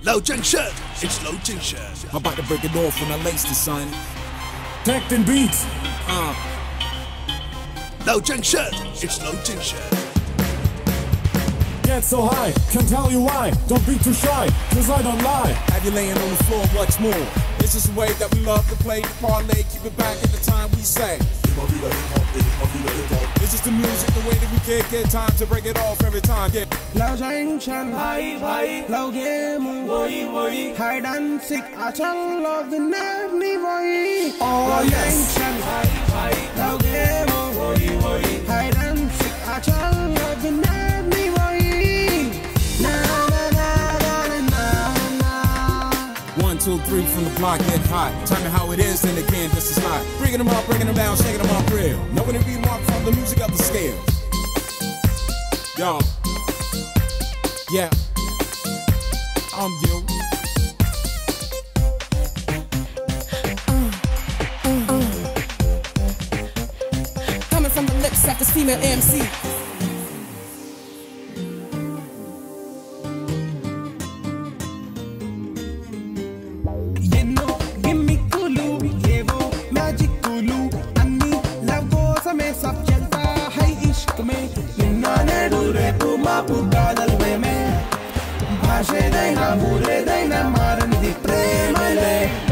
Low Junction, it's Low Junction. I'm about to break it off when I lace the son. Tech and beats. Low Junction, it's Low Junction. Get so high, can't tell you why. Don't be too shy, cause I don't lie. Have you laying on the floor, what's more? It's just a way that we love to play the parlay. Keep it back at the time we say. It's just the music, the way that we can't get time to break it off every time. Yeah. Low junction, high, low game, hide and seek, I tell love the name me boy. Oh yes. Junction, high, low game, hide and seek, I tell love the name me boy. Na na na na na na. 1, 2, 3 from the block get hot. Tell me how it is, then again, this is not. Bringing them up, bringing them down, shaking them up real. Knowing to be marked from the music of the scales. Yo. Yeah. I'm you. Coming from the lips of this female MC. Bhashe daina, mure daina, maran di prema le.